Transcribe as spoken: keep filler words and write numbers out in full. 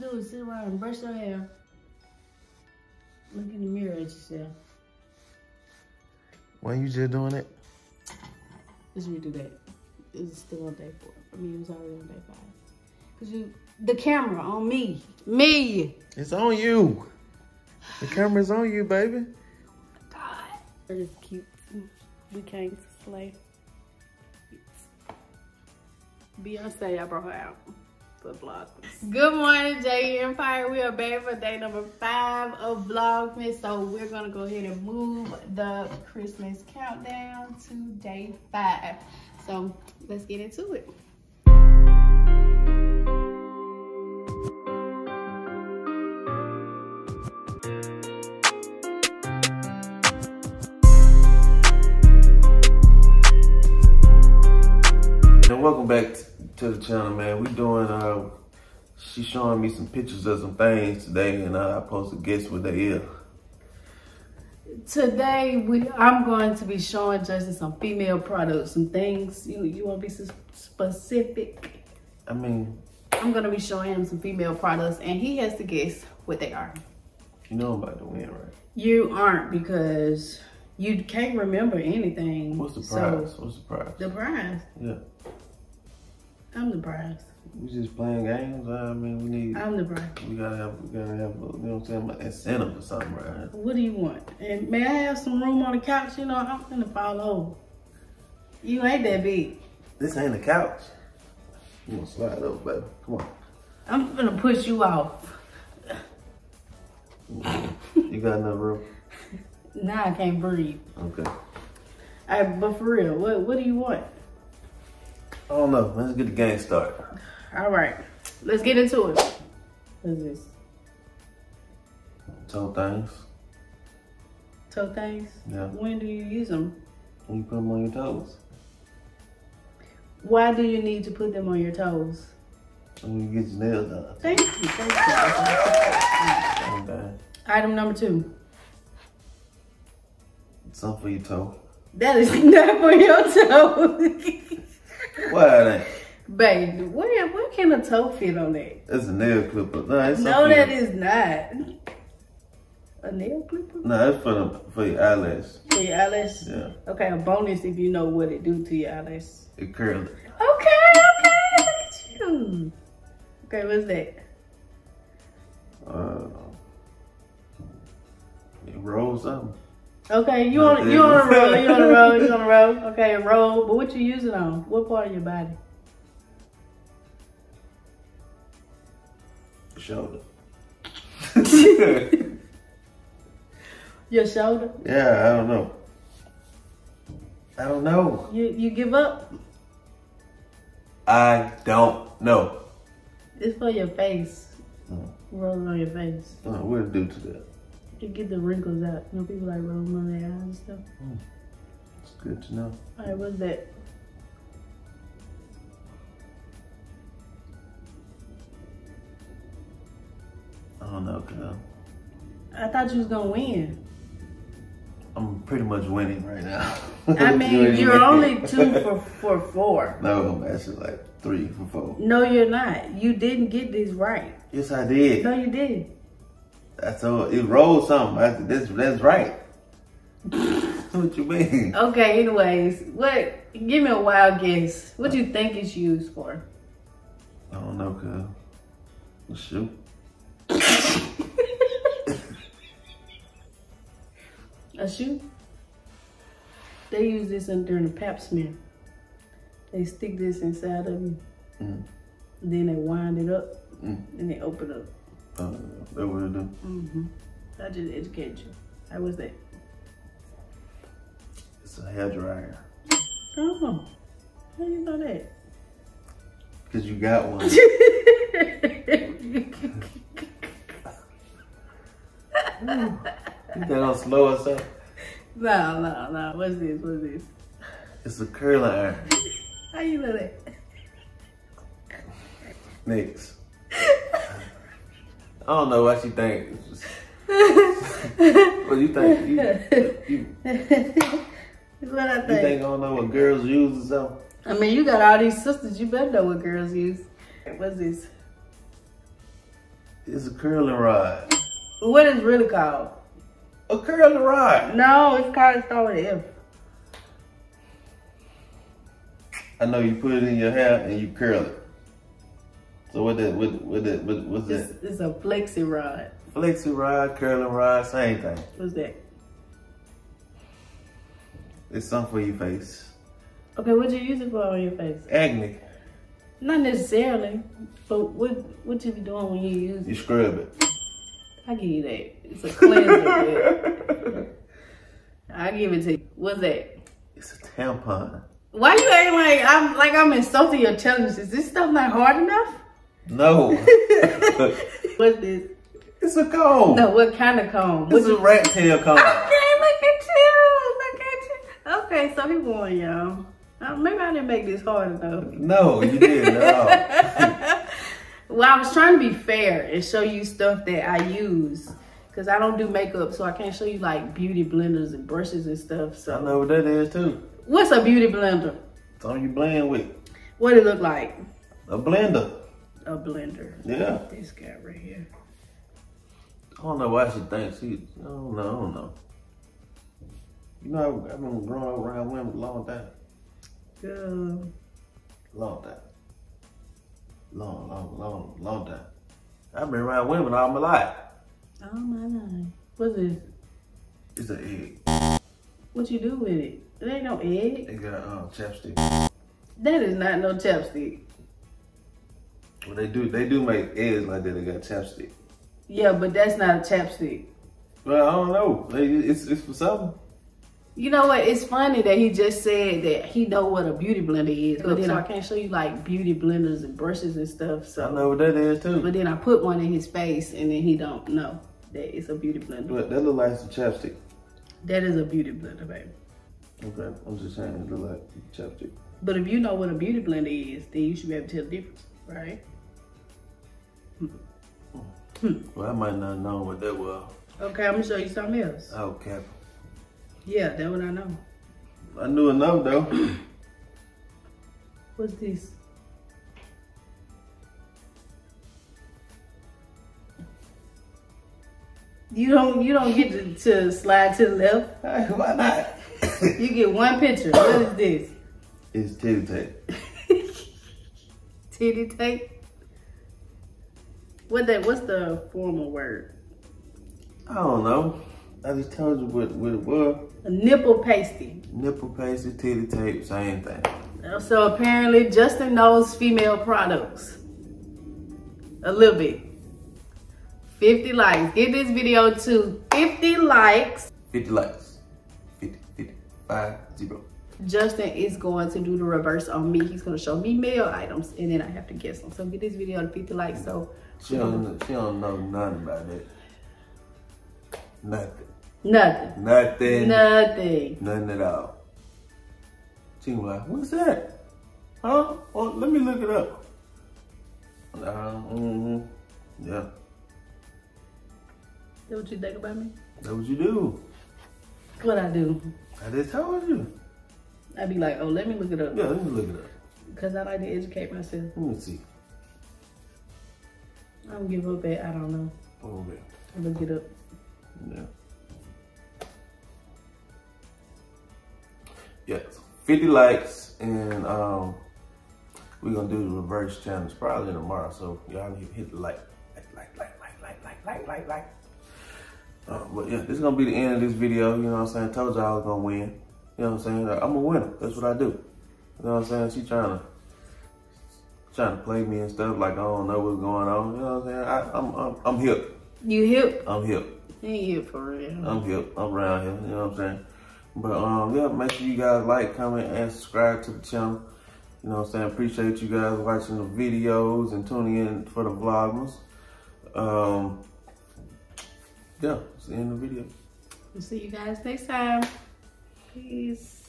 do is sit around and brush your hair. Look in the mirror at yourself. Why you just doing it? Let's redo that. It's still on day four. I mean, it was already on day five. Cause you, the camera on me. Me. It's on you. The camera's on you, baby. God. That is cute. We can't slay. Beyonce, I brought her out for Vlogmas. Good morning, J Empire. We are back for day number five of Vlogmas. So we're gonna go ahead and move the Christmas countdown to day five. So let's get into it. And welcome back to the channel, man. We doing, uh, she's showing me some pictures of some things today, and uh, I'm supposed to guess what they is. Today, we I'm going to be showing Justin some female products, some things. You, you want to be specific? I mean, I'm going to be showing him some female products, and he has to guess what they are. You know I'm about to win, right? You aren't, because you can't remember anything. What's the prize? So, What's the prize? the prize? Yeah. I'm the prize. We just playing games. I mean, we need. I'm the prize. We gotta have. We gotta have. You know what I'm saying? An incentive or something, right? What do you want? And may I have some room on the couch? You know, I'm gonna fall over. You ain't that big. This ain't the couch. You gonna slide over, baby? Come on. I'm gonna push you off. You got enough room? Now I can't breathe. Okay. All right, but for real, what what do you want? I don't know. Let's get the game started. All right, let's get into it. What's this? Toe things. Toe things? Yeah. When do you use them? When you put them on your toes. Why do you need to put them on your toes? When you get your nails done. Thank you. Thank you. Okay. Item number two. Something for your toe. That is not for your toe. Why it ain't? Babe, where, where can a toe fit on that? It's a nail clipper. No, it's No, that is not. A nail clipper? No, it's for the, for your eyelash. For your eyelash? Yeah. Okay, a bonus if you know what it do to your eyelash. It curls it. Okay, okay, look at you. Okay, what's that? Uh, it rolls something. Okay, you on you on a roll, you on a roll, you on a roll. Okay, a roll. But what you use it on? What part of your body? Shoulder. Your shoulder? Yeah, I don't know. I don't know. You you give up? I don't know. It's for your face. Mm. Rolling on your face. Uh, what it do to that? To get the wrinkles out. You know, people like rolling on their eyes and stuff. Mm. It's good to know. All right, what's that? I don't know, cuz I thought you was gonna win. I'm pretty much winning right now. I mean, you're only two for, for four. No, I'm actually like three for four. No, you're not. You didn't get this right. Yes, I did. No, you didn't. That's all. It rolled something. That's, that's, that's right. What you mean? Okay, anyways, what? Give me a wild guess. What do you think it's used for? I don't know, cuz. Shoot. A shoe? They use this in, during the pap smear. They stick this inside of you. Mm. Then they wind it up. Mm. And they open up. Uh, that what it do? Mm-hmm. I just educate you. How was that? It's a hair dryer. Oh, how do you know that? Cause you got one. You think I'm slow or something? No, no, no. What's this? What's this? It's a curling iron. How you know that? Next. I don't know what you think. What do you think? You, you, That's what I think. you think I don't know what girls use or something? I mean, you got all these sisters. You better know what girls use. What's this? It's a curling rod. What is it really called? A curling rod. No, it's called start with F. I know you put it in your hair and you curl it. So what that? What what that? What, what's that? It's, it's a flexi rod. Flexi rod, curling rod, same thing. What's that? It's something for your face. Okay, what you use it for on your face? Acne. Not necessarily, but what what you be doing when you use You it? scrub it. I give you that. It's a cleanser. I give it to you. What's that? It's a tampon. Why you acting like I'm like I'm insulting your intelligence? Is this stuff not hard enough? No. What's this? It's a comb. No, what kind of comb? It's a rat tail comb. Okay, look at you. Look at you. Okay, so he won, y'all. Uh, maybe I didn't make this hard enough. No, you didn't at all. Well, I was trying to be fair and show you stuff that I use. Because I don't do makeup, so I can't show you like beauty blenders and brushes and stuff. So I know what that is too. What's a beauty blender? It's on you blend with. What it look like? A blender. A blender. Yeah. This guy right here. I don't know why she thinks she, I don't know, I don't know. You know, I've been growing up around women a long time. Good. Long time. Long, long, long, long time. I've been around women all my life. Oh my God. What's this? It's an egg. What you do with it? It ain't no egg. It got um, chapstick. That is not no chapstick. Well, they do, they do make eggs like that. They got chapstick. Yeah, but that's not a chapstick. Well, I don't know. It's it's for something. You know what? It's funny that he just said that he know what a beauty blender is, but then I can't show you like beauty blenders and brushes and stuff. So I know what that is too. But then I put one in his face, and then he don't know that it's a beauty blender. But that look like some chapstick. That is a beauty blender, baby. Okay, I'm just saying it look like chapstick. But if you know what a beauty blender is, then you should be able to tell the difference, right? Hmm. Well, I might not know what that was. Okay, I'm gonna show you something else. Okay. Yeah, that one I know. I knew enough though. What's this? You don't you don't get to, to slide to the left. Hey, why not? You get one picture. What is this? It's titty tape. Titty tape? What that what's the formal word? I don't know. I just told you what, what it was. A nipple pasty. Nipple pasty, titty tape, same thing. So apparently Justin knows female products. A little bit. fifty likes. Get this video to fifty likes. fifty likes. fifty, fifty, five, zero. Justin is going to do the reverse on me. He's going to show me male items, and then I have to guess them. So get this video to fifty likes. So She don't, she don't know nothing about that. Nothing. nothing. Nothing. Nothing. Nothing at all. She was like, what's that? Huh? Well, let me look it up. Uh, mm-hmm. Yeah. That what you think about me? That's what you do. What I do? I just told you. I be like, oh, let me look it up. Yeah, let me look it up. Because I like to educate myself. Let me see. I don't give up at, I don't know. Okay. I look it up. Yeah. Yes. fifty likes, and um, we're gonna do the reverse challenge probably tomorrow. So y'all need to hit the like, like, like, like, like, like, like, like, like, like. Uh, but yeah, this is gonna be the end of this video. You know what I'm saying? Told y'all I was gonna win. You know what I'm saying? I'm a winner. That's what I do. You know what I'm saying? She trying to trying to play me and stuff like I don't know what's going on. You know what I'm saying? I, I'm I'm I'm hip. You hip? I'm hip. You ain't hip for real. I'm hip. I'm around here. You know what I'm saying? But um, yeah, make sure you guys like, comment, and subscribe to the channel. You know what I'm saying? Appreciate you guys watching the videos and tuning in for the vlogmas. Um, yeah, it's the end of the video. We'll see you guys next time. Peace.